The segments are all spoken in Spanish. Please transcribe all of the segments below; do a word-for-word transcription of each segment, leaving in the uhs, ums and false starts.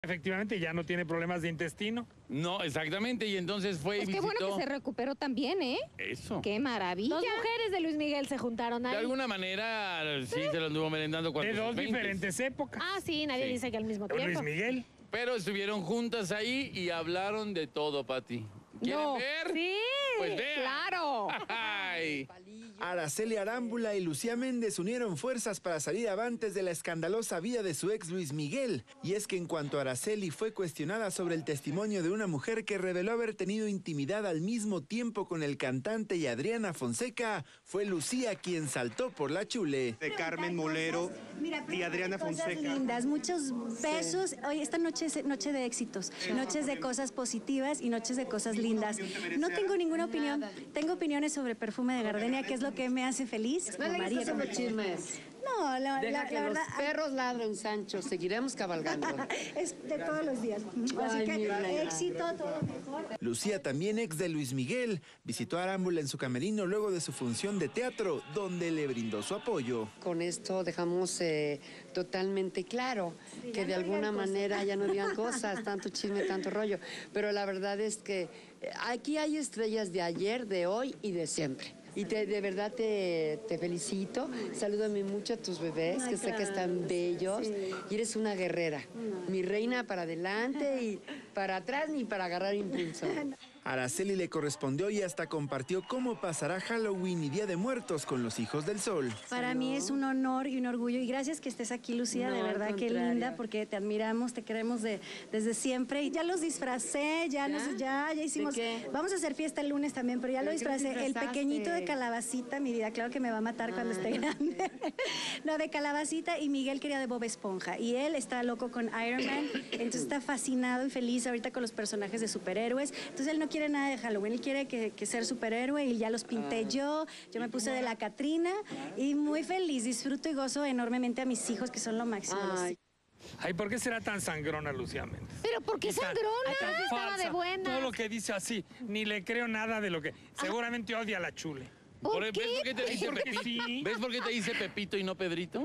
Efectivamente, ya no tiene problemas de intestino. No, exactamente, y entonces fue Pues y qué visitó... bueno que se recuperó también, ¿eh? Eso. ¡Qué maravilla! Dos mujeres de Luis Miguel se juntaron ahí. De alguna manera, sí, se lo anduvo merendando cuando De dos diferentes épocas. Ah, sí, nadie Sí. dice que al mismo Luis tiempo. Miguel. Pero estuvieron juntas ahí y hablaron de todo, Pati. ¿Quieren No. ver? Sí. Pues vean. ¡Claro! Ay. Araceli Arámbula y Lucía Méndez unieron fuerzas para salir avantes de la escandalosa vida de su ex Luis Miguel. Y es que en cuanto Araceli fue cuestionada sobre el testimonio de una mujer que reveló haber tenido intimidad al mismo tiempo con el cantante y Adriana Fonseca, fue Lucía quien saltó por la chule. De Carmen Molero y Adriana cosas Fonseca. lindas, muchos besos. Hoy esta noche es noche de éxitos, noches de cosas positivas y noches de cosas lindas. No tengo ninguna opinión. Tengo opiniones sobre perfume de gardenia, que es lo que me hace feliz. No le María, gustan los chismes. No, la, Deja la- que la los verdad perros ladren, Sancho. Seguiremos cabalgando. es de todos los días. Así Ay, que mi reina. éxito, todo lo mejor. Lucía, también ex de Luis Miguel, visitó a Arámbula en su camerino luego de su función de teatro, donde le brindó su apoyo. Con esto dejamos eh, totalmente claro que de alguna manera ya no digan cosas, tanto chisme, tanto rollo. Pero la verdad es que eh, aquí hay estrellas de ayer, de hoy y de siempre. Y te, de verdad te, te felicito. Salúdame mucho a tus bebés, Ay, que sé que claro. están bellos. Sí. Y eres una guerrera. Mi reina para adelante y para atrás ni para agarrar impulso. Araceli le correspondió y hasta compartió cómo pasará Halloween y Día de Muertos con los Hijos del Sol. Para mí es un honor y un orgullo. Y gracias que estés aquí, Lucía. No, de al verdad, qué contrario. linda, porque te admiramos, te queremos de, desde siempre. Y ya los disfracé, ya, ¿Ya? nos, ya, ya hicimos. qué? Vamos a hacer fiesta el lunes también, pero ya ¿Pero lo qué los disfracé. El disfrazaste? pequeñito de calabacita, mi vida, claro que me va a matar cuando esté grande. No, de calabacita, y Miguel quería de Bob Esponja. Y él está loco con Iron Man, entonces está fascinado y feliz ahorita con los personajes de superhéroes. Entonces él no quiere nada de Halloween, él quiere que, que ser superhéroe y ya los pinté yo. Yo me puse de la Catrina y muy feliz, disfruto y gozo enormemente a mis hijos, que son lo máximo. Ay. Ay, ¿por qué será tan sangrona Lucía Méndez? ¿Pero por qué Y tan- sangrona? y tan estaba de falsa. buenas. Todo lo que dice así, ni le creo nada de lo que... Seguramente odia a la chule. ¿Por ¿Ves qué? por qué te dice Porque Pepito? sí. ¿Ves por qué te dice Pepito y no Pedrito?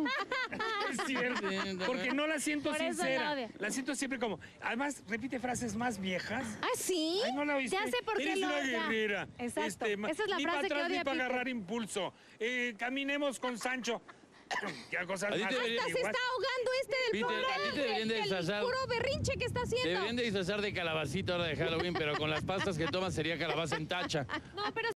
Es cierto, porque no la siento Por eso sincera. la odia. La siento siempre como... Además, repite frases más viejas. ¿Ah, sí? Ay, no la oíste. Ya sé por qué Eres lo una odia. guerrera. Este, Exacto. ma- Esa es la ni frase para que atrás odia ni para Peter. agarrar impulso. Eh, caminemos con Sancho. ¿Qué cosas A ti más te debería- Se antiguas? está ahogando este del Peter, pobre, a ti te deberían de del disfrazar. puro berrinche que está haciendo. Deberían de disfrazar de calabacita ahora de Halloween, pero con las pastas que tomas sería calabaza en tacha. No, pero